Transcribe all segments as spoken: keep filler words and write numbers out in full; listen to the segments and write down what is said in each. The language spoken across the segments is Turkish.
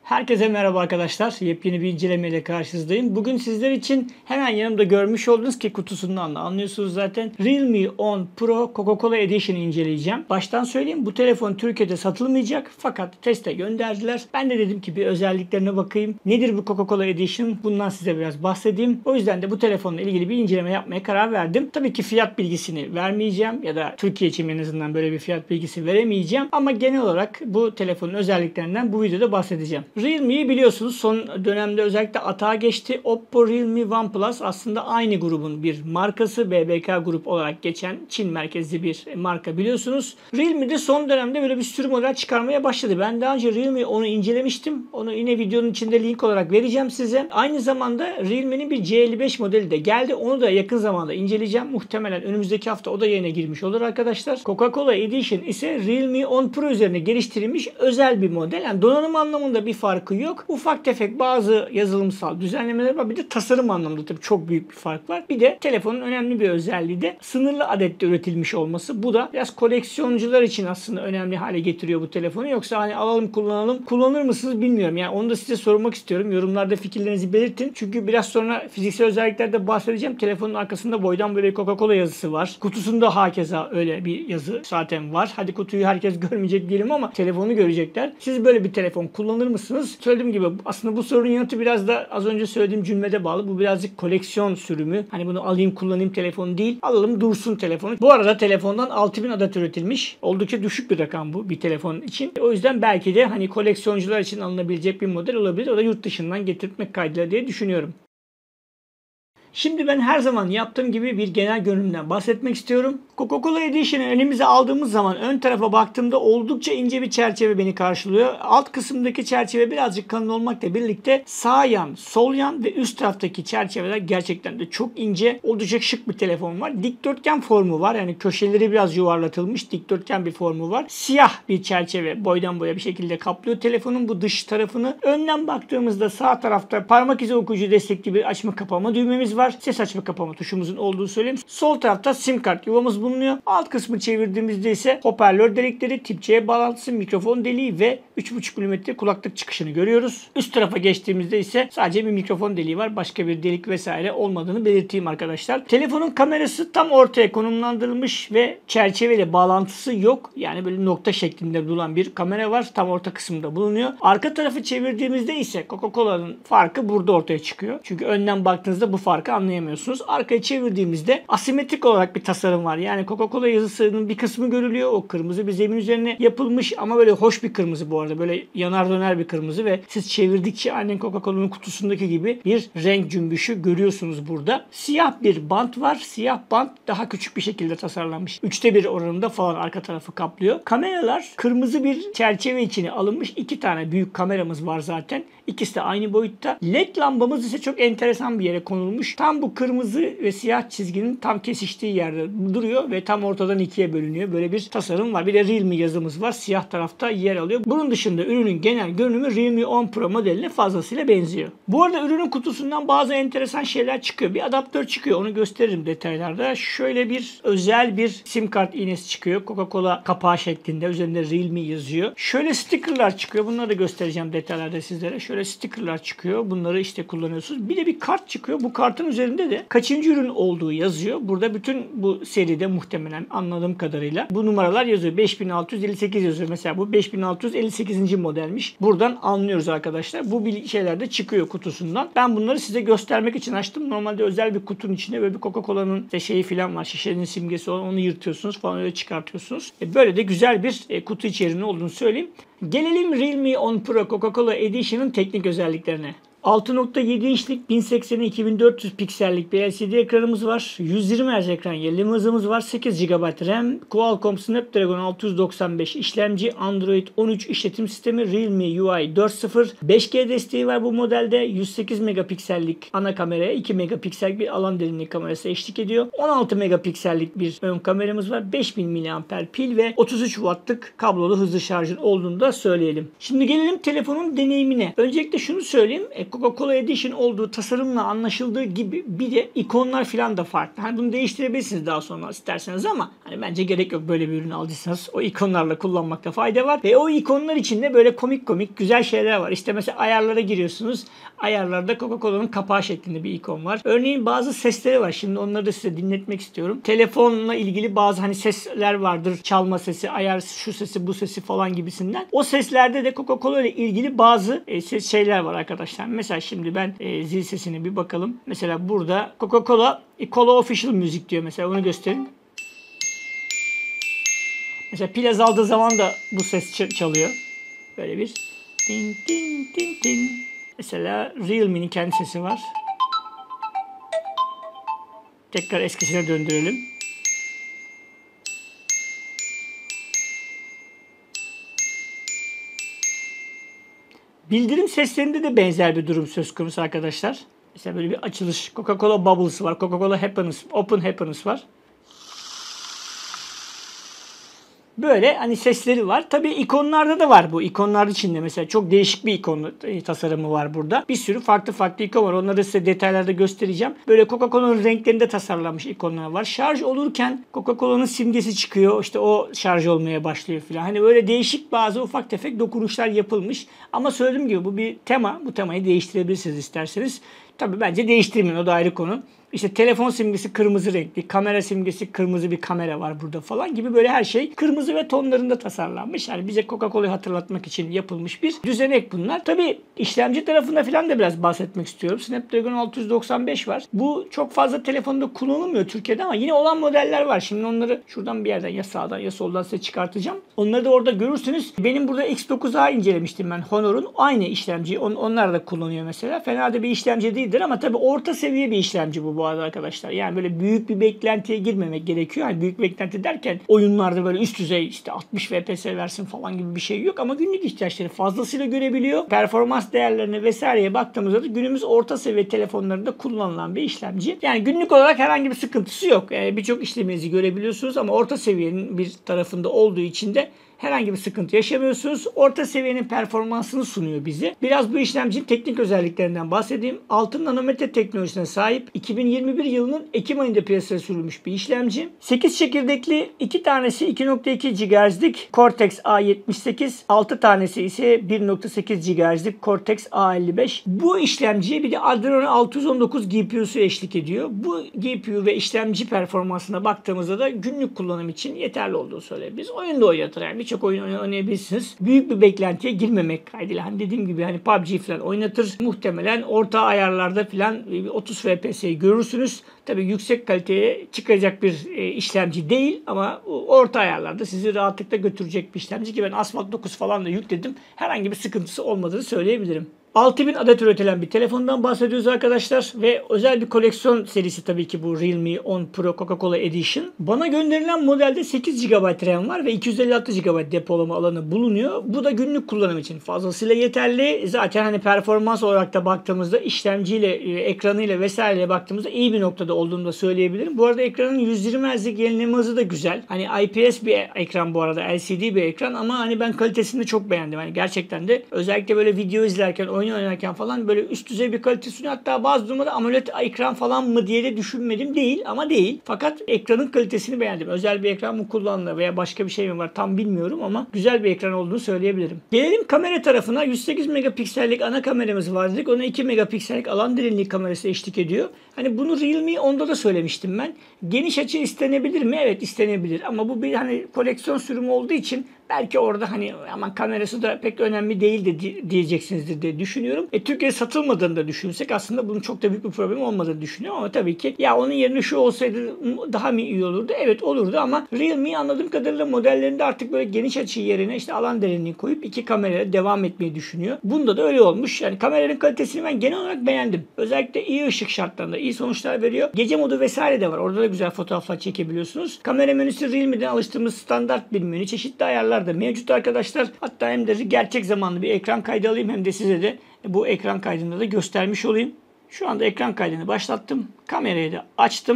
Herkese merhaba arkadaşlar. Yepyeni bir incelemeyle karşınızdayım. Bugün sizler için hemen yanımda görmüş olduğunuz ki kutusundan da anlıyorsunuz zaten. Realme on Pro Coca-Cola Edition'ı inceleyeceğim. Baştan söyleyeyim, bu telefon Türkiye'de satılmayacak fakat teste gönderdiler. Ben de dedim ki bir özelliklerine bakayım. Nedir bu Coca-Cola Edition? Bundan size biraz bahsedeyim. O yüzden de bu telefonla ilgili bir inceleme yapmaya karar verdim. Tabii ki fiyat bilgisini vermeyeceğim ya da Türkiye için en azından böyle bir fiyat bilgisi veremeyeceğim. Ama genel olarak bu telefonun özelliklerinden bu videoda bahsedeceğim. Realme'yi biliyorsunuz son dönemde özellikle atağa geçti. Oppo, Realme, OnePlus aslında aynı grubun bir markası. B B K Grup olarak geçen Çin merkezli bir marka biliyorsunuz. Realme de son dönemde böyle bir sürü model çıkarmaya başladı. Ben daha önce Realme onu incelemiştim. Onu yine videonun içinde link olarak vereceğim size. Aynı zamanda Realme'nin bir C elli beş modeli de geldi. Onu da yakın zamanda inceleyeceğim. Muhtemelen önümüzdeki hafta o da yayına girmiş olur arkadaşlar. Coca-Cola Edition ise Realme on Pro üzerine geliştirilmiş özel bir model. Yani donanım anlamında bir farkı yok. Ufak tefek bazı yazılımsal düzenlemeler var. Bir de tasarım anlamında tabii çok büyük bir fark var. Bir de telefonun önemli bir özelliği de sınırlı adette üretilmiş olması. Bu da biraz koleksiyoncular için aslında önemli hale getiriyor bu telefonu. Yoksa hani alalım kullanalım. Kullanır mısınız bilmiyorum. Yani onu da size sormak istiyorum. Yorumlarda fikirlerinizi belirtin. Çünkü biraz sonra fiziksel özelliklerde bahsedeceğim. Telefonun arkasında boydan böyle Coca-Cola yazısı var. Kutusunda hakeza öyle bir yazı zaten var. Hadi kutuyu herkes görmeyecek diyelim ama telefonu görecekler. Siz böyle bir telefon kullanır mısınız? Söylediğim gibi aslında bu sorunun yanıtı biraz da az önce söylediğim cümlede bağlı. Bu birazcık koleksiyon sürümü. Hani bunu alayım kullanayım telefonu değil. Alalım dursun telefonu. Bu arada telefondan altı bin adet üretilmiş. Oldukça düşük bir rakam bu bir telefon için. O yüzden belki de hani koleksiyoncular için alınabilecek bir model olabilir. O da yurt dışından getirtmek kaydıyla diye düşünüyorum. Şimdi ben her zaman yaptığım gibi bir genel görünümden bahsetmek istiyorum. Coca-Cola Edition'ı önümüze aldığımız zaman ön tarafa baktığımda oldukça ince bir çerçeve beni karşılıyor. Alt kısımdaki çerçeve birazcık kalın olmakla birlikte sağ yan, sol yan ve üst taraftaki çerçeveler gerçekten de çok ince. Oldukça şık bir telefon var. Dikdörtgen formu var. Yani köşeleri biraz yuvarlatılmış dikdörtgen bir formu var. Siyah bir çerçeve boydan boya bir şekilde kaplıyor telefonun bu dış tarafını. Önden baktığımızda sağ tarafta parmak izi okuyucu destekli bir açma kapama düğmemiz var. Ses açma kapama tuşumuzun olduğu söyleyeyim. Sol tarafta sim kart yuvamız bulunuyor. Alt kısmı çevirdiğimizde ise hoparlör delikleri, tip C bağlantısı, mikrofon deliği ve üç buçuk milimetre kulaklık çıkışını görüyoruz. Üst tarafa geçtiğimizde ise sadece bir mikrofon deliği var. Başka bir delik vesaire olmadığını belirteyim arkadaşlar. Telefonun kamerası tam ortaya konumlandırılmış ve çerçeveyle bağlantısı yok. Yani böyle nokta şeklinde duran bir kamera var. Tam orta kısımda bulunuyor. Arka tarafı çevirdiğimizde ise Coca-Cola'nın farkı burada ortaya çıkıyor. Çünkü önden baktığınızda bu farkı anlayamıyorsunuz. Arkaya çevirdiğimizde asimetrik olarak bir tasarım var. Yani Coca-Cola yazısının bir kısmı görülüyor. O kırmızı bir zemin üzerine yapılmış ama böyle hoş bir kırmızı bu arada. Böyle yanar döner bir kırmızı ve siz çevirdikçe aynen Coca-Cola'nın kutusundaki gibi bir renk cümbüşü görüyorsunuz burada. Siyah bir bant var. Siyah bant daha küçük bir şekilde tasarlanmış. Üçte bir oranında falan arka tarafı kaplıyor. Kameralar kırmızı bir çerçeve içine alınmış. İki tane büyük kameramız var zaten. İkisi de aynı boyutta. led lambamız ise çok enteresan bir yere konulmuş. Tam bu kırmızı ve siyah çizginin tam kesiştiği yerde duruyor ve tam ortadan ikiye bölünüyor. Böyle bir tasarım var. Bir de Realme yazımız var. Siyah tarafta yer alıyor. Bunun dışında ürünün genel görünümü Realme on Pro modeline fazlasıyla benziyor. Bu arada ürünün kutusundan bazı enteresan şeyler çıkıyor. Bir adaptör çıkıyor. Onu gösteririm detaylarda. Şöyle bir özel bir sim kart iğnesi çıkıyor. Coca-Cola kapağı şeklinde. Üzerinde Realme yazıyor. Şöyle stickerlar çıkıyor. Bunları da göstereceğim detaylarda sizlere. Şöyle stickerlar çıkıyor. Bunları işte kullanıyorsunuz. Bir de bir kart çıkıyor. Bu kartın üzerinde de kaçıncı ürün olduğu yazıyor. Burada bütün bu seride muhtemelen anladığım kadarıyla bu numaralar yazıyor. beş bin altı yüz elli sekiz yazıyor. Mesela bu beş bin altı yüz elli sekizinci modelmiş. Buradan anlıyoruz arkadaşlar. Bu şeyler de çıkıyor kutusundan. Ben bunları size göstermek için açtım. Normalde özel bir kutunun içinde böyle bir Coca-Cola'nın işte şeyi falan var. Şişenin simgesi olan onu yırtıyorsunuz falan öyle çıkartıyorsunuz. E böyle de güzel bir e, kutu içeriğinin olduğunu söyleyeyim. Gelelim Realme on Pro Coca-Cola Edition'ın teknik özelliklerine. altı nokta yedi inçlik bin seksene iki bin dört yüz piksellik bir L C D ekranımız var. yüz yirmi hertz ekran yenileme hızımız var. sekiz gigabayt RAM. Qualcomm Snapdragon altı yüz doksan beş işlemci. Android on üç işletim sistemi. Realme U I dört nokta sıfır. beş G desteği var bu modelde. yüz sekiz megapiksellik ana kameraya iki megapiksellik bir alan derinliği kamerası eşlik ediyor. on altı megapiksellik bir ön kameramız var. beş bin miliamper pil ve otuz üç wattlık kablolu hızlı şarjın olduğunu da söyleyelim. Şimdi gelelim telefonun deneyimine. Öncelikle şunu söyleyeyim. Coca-Cola Edition olduğu tasarımla anlaşıldığı gibi bir de ikonlar falan da farklı. Hani bunu değiştirebilirsiniz daha sonra isterseniz ama hani bence gerek yok, böyle bir ürün aldıysanız o ikonlarla kullanmakta fayda var. Ve o ikonlar içinde böyle komik komik güzel şeyler var. İşte mesela ayarlara giriyorsunuz. Ayarlarda Coca-Cola'nın kapağı şeklinde bir ikon var. Örneğin bazı sesleri var. Şimdi onları da size dinletmek istiyorum. Telefonla ilgili bazı hani sesler vardır. Çalma sesi, ayar şu sesi, bu sesi falan gibisinden. O seslerde de Coca-Cola ile ilgili bazı e, ses şeyler var arkadaşlar. Mesela şimdi ben e, zil sesine bir bakalım. Mesela burada Coca-Cola Cola Official Music diyor mesela. Onu gösterin. Mesela pil azaldığı zaman da bu ses çalıyor. Böyle bir din din din din. Mesela Realme'nin kendi sesi var. Tekrar eskisine döndürelim. Bildirim seslerinde de benzer bir durum söz konusu arkadaşlar. Mesela böyle bir açılış. Coca-Cola Bubbles var. Coca-Cola Happiness, Open Happiness var. Böyle hani sesleri var. Tabii ikonlarda da var bu. İkonlar içinde mesela çok değişik bir ikon tasarımı var burada. Bir sürü farklı farklı ikon var. Onları size detaylarda göstereceğim. Böyle Coca-Cola'nın renklerinde tasarlanmış ikonlar var. Şarj olurken Coca-Cola'nın simgesi çıkıyor. İşte o şarj olmaya başlıyor falan. Hani böyle değişik bazı ufak tefek dokunuşlar yapılmış. Ama söylediğim gibi bu bir tema. Bu temayı değiştirebilirsiniz isterseniz. Tabii bence değiştirmeyin. O da ayrı konu. İşte telefon simgesi kırmızı renkli, kamera simgesi kırmızı bir kamera var burada falan gibi böyle her şey kırmızı ve tonlarında tasarlanmış. Yani bize Coca-Cola'yı hatırlatmak için yapılmış bir düzenek bunlar. Tabii işlemci tarafında falan da biraz bahsetmek istiyorum. Snapdragon altı yüz doksan beş var. Bu çok fazla telefonda kullanılmıyor Türkiye'de ama yine olan modeller var. Şimdi onları şuradan bir yerden ya sağdan ya soldan size çıkartacağım. Onları da orada görürsünüz. Benim burada X dokuz A incelemiştim ben Honor'un. Aynı işlemciyi on, onlar da kullanıyor mesela. Fena da bir işlemci değildir ama tabii orta seviye bir işlemci bu bu arada arkadaşlar. Yani böyle büyük bir beklentiye girmemek gerekiyor. Yani büyük beklenti derken oyunlarda böyle üst düzey işte altmış F P S versin falan gibi bir şey yok ama günlük ihtiyaçları fazlasıyla görebiliyor. Performans değerlerine vesaireye baktığımızda da günümüz orta seviye telefonlarında kullanılan bir işlemci. Yani günlük olarak herhangi bir sıkıntısı yok. Yani birçok işleminizi görebiliyorsunuz ama orta seviyenin bir tarafında olduğu için de herhangi bir sıkıntı yaşamıyorsunuz. Orta seviyenin performansını sunuyor bize. Biraz bu işlemcinin teknik özelliklerinden bahsedeyim. altı nanometre teknolojisine sahip iki bin yirmi bir yılının Ekim ayında piyasaya sürülmüş bir işlemci. sekiz çekirdekli, iki tanesi iki nokta iki gigahertz'lik Cortex A yetmiş sekiz, altı tanesi ise bir nokta sekiz gigahertz'lik Cortex A elli beş. Bu işlemciye bir de Adreno altı yüz on dokuz G P U'su eşlik ediyor. Bu G P U ve işlemci performansına baktığımızda da günlük kullanım için yeterli olduğu söyleyebiliriz. Oyunda oynatır yani. Çok oyun oynayabilirsiniz. Büyük bir beklentiye girmemek kaydıyla. Hani dediğim gibi hani P U B G falan oynatır. Muhtemelen orta ayarlarda falan otuz F P S'yi görürsünüz. Tabii yüksek kaliteye çıkacak bir e, işlemci değil ama orta ayarlarda sizi rahatlıkla götürecek bir işlemci ki ben Asphalt dokuz falan da yükledim. Herhangi bir sıkıntısı olmadığını söyleyebilirim. altı bin adet üretilen bir telefondan bahsediyoruz arkadaşlar ve özel bir koleksiyon serisi tabii ki bu Realme on Pro Coca-Cola Edition. Bana gönderilen modelde sekiz gigabayt RAM var ve iki yüz elli altı gigabayt depolama alanı bulunuyor. Bu da günlük kullanım için fazlasıyla yeterli. Zaten hani performans olarak da baktığımızda işlemciyle, ekranıyla vesaireyle baktığımızda iyi bir noktada olduğunu da söyleyebilirim. Bu arada ekranın yüz yirmi hertz'lik yenileme hızı da güzel. Hani I P S bir ekran bu arada, L C D bir ekran ama hani ben kalitesini çok beğendim. Hani gerçekten de özellikle böyle video izlerken, oyun oynarken falan böyle üst düzey bir kalite sunuyor. Hatta bazı durumda AMOLED ekran falan mı diye de düşünmedim. Değil ama değil. Fakat ekranın kalitesini beğendim. Özel bir ekran mı kullanılıyor veya başka bir şey mi var tam bilmiyorum ama güzel bir ekran olduğunu söyleyebilirim. Gelelim kamera tarafına. yüz sekiz megapiksellik ana kameramız var dedik. Ona iki megapiksellik alan derinliği kamerası eşlik ediyor. Hani bunu Realme onda da söylemiştim ben. Geniş açı istenebilir mi? Evet, istenebilir. Ama bu bir hani koleksiyon sürümü olduğu için belki orada hani aman kamerası da pek önemli değil de diyeceksinizdir diye düşünüyorum. E, Türkiye'de satılmadığını da düşünsek aslında bunun çok da büyük bir problem olmadığını düşünüyorum ama tabii ki ya onun yerine şu olsaydı daha mı iyi olurdu? Evet olurdu ama Realme anladığım kadarıyla modellerinde artık böyle geniş açı yerine işte alan derinliği koyup iki kamerayla devam etmeyi düşünüyor. Bunda da öyle olmuş. Yani kameranın kalitesini ben genel olarak beğendim. Özellikle iyi ışık şartlarında iyi sonuçlar veriyor. Gece modu vesaire de var. Orada da güzel fotoğraflar çekebiliyorsunuz. Kamera menüsü Realme'den alıştığımız standart bir menü. Çeşitli ayarlar da mevcut arkadaşlar. Hatta hem de gerçek zamanlı bir ekran kaydı alayım hem de size de bu ekran kaydında da göstermiş olayım. Şu anda ekran kaydını başlattım. Kamerayı da açtım.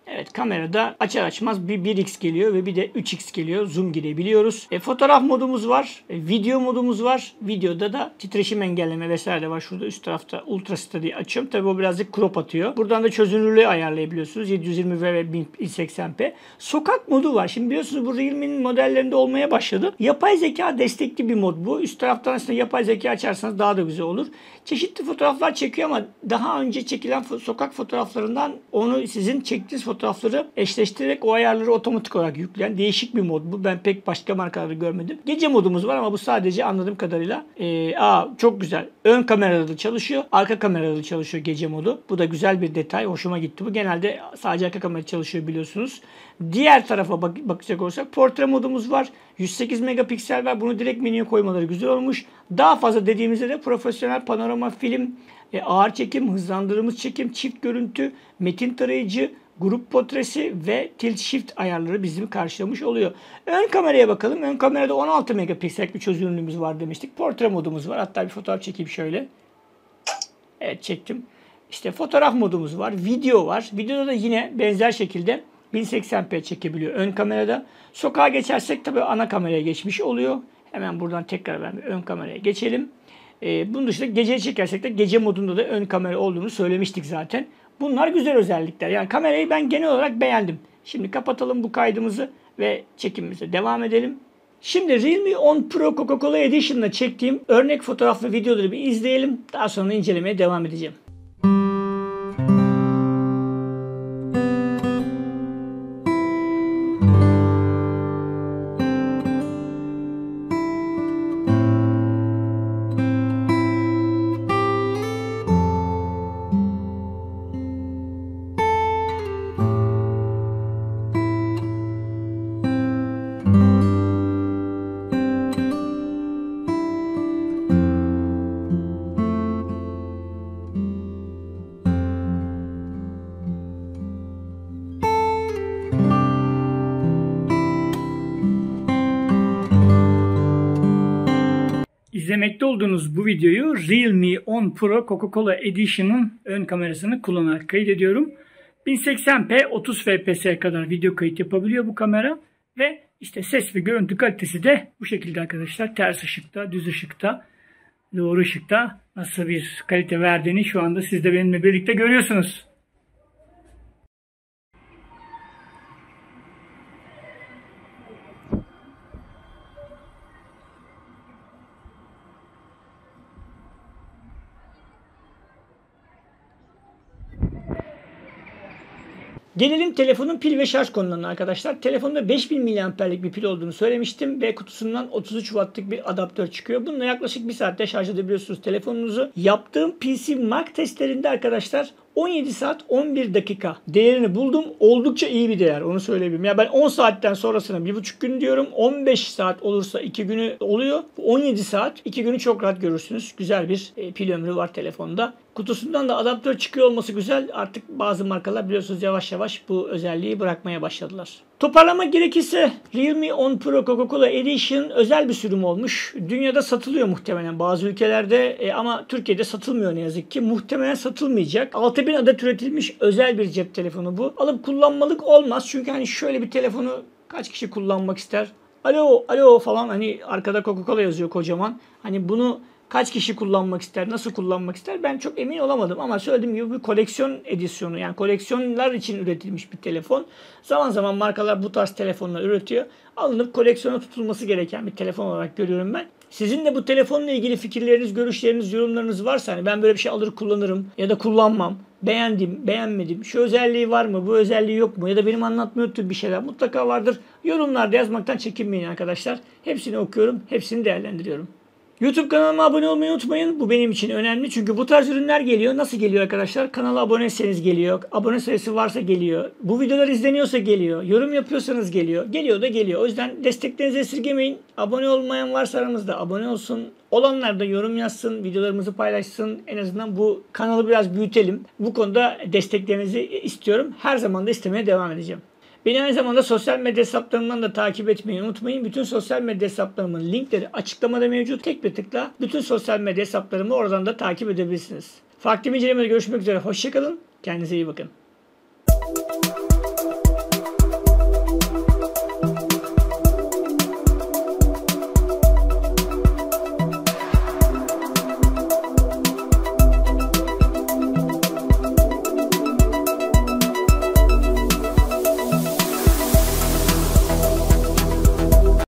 Evet, kamerada açar açmaz bir bir x geliyor ve bir de üç x geliyor. Zoom girebiliyoruz. E, fotoğraf modumuz var. E, video modumuz var. Videoda da titreşim engelleme vesaire de var. Şurada üst tarafta Ultra Steady açıyorum. Tabii o birazcık crop atıyor. Buradan da çözünürlüğü ayarlayabiliyorsunuz. yedi yüz yirmi p ve bin seksen p. Sokak modu var. Şimdi biliyorsunuz bu Realme'nin modellerinde olmaya başladı. Yapay zeka destekli bir mod bu. Üst taraftan aslında yapay zeka açarsanız daha da güzel olur. Çeşitli fotoğraflar çekiyor ama daha önce çekilen sokak fotoğraflarından onu sizin çektiğiniz fotoğrafları eşleştirerek o ayarları otomatik olarak yükleyen değişik bir mod bu. Ben pek başka markalarda görmedim. Gece modumuz var ama bu sadece anladığım kadarıyla ee, aa, çok güzel. Ön kamerada da çalışıyor. Arka kamerada da çalışıyor gece modu. Bu da güzel bir detay. Hoşuma gitti bu. Genelde sadece arka kamerada çalışıyor biliyorsunuz. Diğer tarafa bak bakacak olursak portre modumuz var. yüz sekiz megapiksel var. Bunu direkt menüye koymaları güzel olmuş. Daha fazla dediğimizde de profesyonel panorama film, e, ağır çekim, hızlandırılmış çekim, çift görüntü, metin tarayıcı, grup portresi ve tilt shift ayarları bizim karşılamış oluyor. Ön kameraya bakalım. Ön kamerada on altı megapiksel bir çözünürlüğümüz var demiştik. Portre modumuz var. Hatta bir fotoğraf çekeyim şöyle. Evet, çektim. İşte fotoğraf modumuz var. Video var. Videoda da yine benzer şekilde bin seksen p çekebiliyor ön kamerada. Sokağa geçersek tabii ana kameraya geçmiş oluyor. Hemen buradan tekrar ben bir ön kameraya geçelim. Ee, bunun dışında gece çekersek de gece modunda da ön kamera olduğunu söylemiştik zaten. Bunlar güzel özellikler. Yani kamerayı ben genel olarak beğendim. Şimdi kapatalım bu kaydımızı ve çekimimize devam edelim. Şimdi Realme on Pro Coca-Cola Edition'la çektiğim örnek fotoğraf ve videoları bir izleyelim. Daha sonra incelemeye devam edeceğim. İzlemekte olduğunuz bu videoyu Realme on Pro Coca-Cola Edition'ın ön kamerasını kullanarak kaydediyorum. bin seksen p otuz f p s'ye kadar video kayıt yapabiliyor bu kamera. Ve işte ses ve görüntü kalitesi de bu şekilde arkadaşlar. Ters ışıkta, düz ışıkta, doğru ışıkta nasıl bir kalite verdiğini şu anda siz de benimle birlikte görüyorsunuz. Gelelim telefonun pil ve şarj konularına arkadaşlar. Telefonda beş bin miliamperlik bir pil olduğunu söylemiştim ve kutusundan otuz üç wattlık bir adaptör çıkıyor. Bununla yaklaşık bir saatte şarj edebiliyorsunuz telefonunuzu. Yaptığım P C Mark testlerinde arkadaşlar on yedi saat on bir dakika değerini buldum. Oldukça iyi bir değer, onu söyleyebilirim. Ya ben on saatten sonrasına bir buçuk gün diyorum. on beş saat olursa iki günü oluyor. on yedi saat iki günü çok rahat görürsünüz. Güzel bir e, pil ömrü var telefonda. Kutusundan da adaptör çıkıyor olması güzel. Artık bazı markalar biliyorsunuz yavaş yavaş bu özelliği bırakmaya başladılar. Toparlamak gerekirse Realme on Pro Coca-Cola Edition özel bir sürüm olmuş. Dünyada satılıyor muhtemelen bazı ülkelerde e, ama Türkiye'de satılmıyor ne yazık ki. Muhtemelen satılmayacak. altı bin adet üretilmiş özel bir cep telefonu bu. Alıp kullanmalık olmaz. Çünkü hani şöyle bir telefonu kaç kişi kullanmak ister? Alo, alo falan, hani arkada Coca-Cola yazıyor kocaman. Hani bunu kaç kişi kullanmak ister, nasıl kullanmak ister ben çok emin olamadım. Ama söylediğim gibi bir koleksiyon edisyonu, yani koleksiyonlar için üretilmiş bir telefon. Zaman zaman markalar bu tarz telefonlar üretiyor. Alınıp koleksiyona tutulması gereken bir telefon olarak görüyorum ben. Sizin de bu telefonla ilgili fikirleriniz, görüşleriniz, yorumlarınız varsa hani ben böyle bir şey alır kullanırım ya da kullanmam, beğendim, beğenmedim, şu özelliği var mı, bu özelliği yok mu ya da benim anlatmıyor bir şeyler mutlaka vardır. Yorumlarda yazmaktan çekinmeyin arkadaşlar. Hepsini okuyorum, hepsini değerlendiriyorum. YouTube kanalıma abone olmayı unutmayın. Bu benim için önemli. Çünkü bu tarz ürünler geliyor. Nasıl geliyor arkadaşlar? Kanala aboneyseniz geliyor. Abone sayısı varsa geliyor. Bu videolar izleniyorsa geliyor. Yorum yapıyorsanız geliyor. Geliyor da geliyor. O yüzden desteklerinizi esirgemeyin. Abone olmayan varsa aramızda abone olsun. Olanlar da yorum yazsın. Videolarımızı paylaşsın. En azından bu kanalı biraz büyütelim. Bu konuda desteklerinizi istiyorum. Her zaman da istemeye devam edeceğim. Beni aynı zamanda sosyal medya hesaplarımdan da takip etmeyi unutmayın. Bütün sosyal medya hesaplarımın linkleri açıklamada mevcut. Tek bir tıkla bütün sosyal medya hesaplarımı oradan da takip edebilirsiniz. Farklı bir incelemede görüşmek üzere. Hoşçakalın. Kendinize iyi bakın.